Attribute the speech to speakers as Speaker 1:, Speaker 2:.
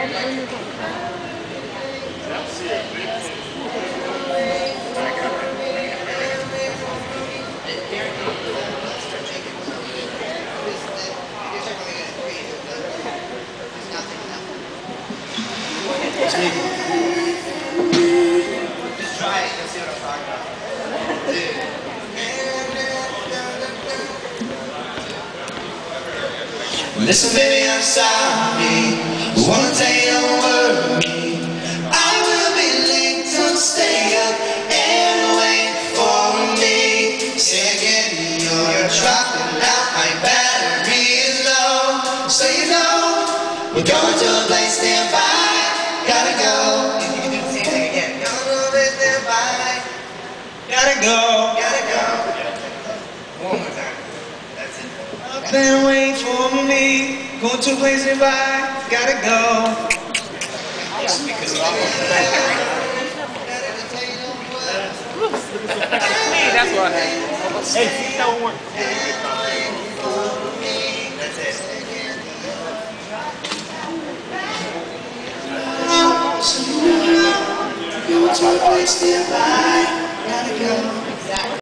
Speaker 1: Just try it, you'll see what I'm talking about. Listen, baby, I'm sorry. Wanna tell you don't worry. I will be late, don't stay up and wait for me. Second, you're dropping out, my battery is low. So you know, we're going to a place nearby. Gotta go. You can do the same thing again. Going to a place nearby. Gotta go. Gotta go. One more time. That's it. Up and wait for me. Going to a place nearby. Gotta go. Because
Speaker 2: that's what I had. Hey, see that one.
Speaker 1: That's it. Going to a place nearby. Gotta go.